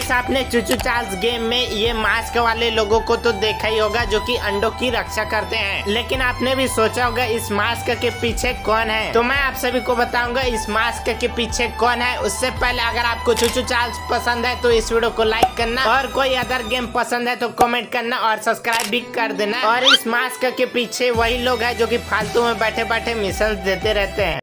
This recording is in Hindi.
गाइस आपने चूचू चार्ल्स गेम में ये मास्क वाले लोगों को तो देखा ही होगा जो कि अंडों की रक्षा करते हैं, लेकिन आपने भी सोचा होगा इस मास्क के पीछे कौन है। तो मैं आप सभी को बताऊंगा इस मास्क के पीछे कौन है। उससे पहले अगर आपको चूचू चार्ल्स पसंद है तो इस वीडियो को लाइक करना, और कोई अदर गेम पसंद है तो कमेंट करना और सब्सक्राइब भी कर देना। और इस मास्क के पीछे वही लोग हैं जो कि फालतू में बैठे बैठे मिशन देते रहते हैं।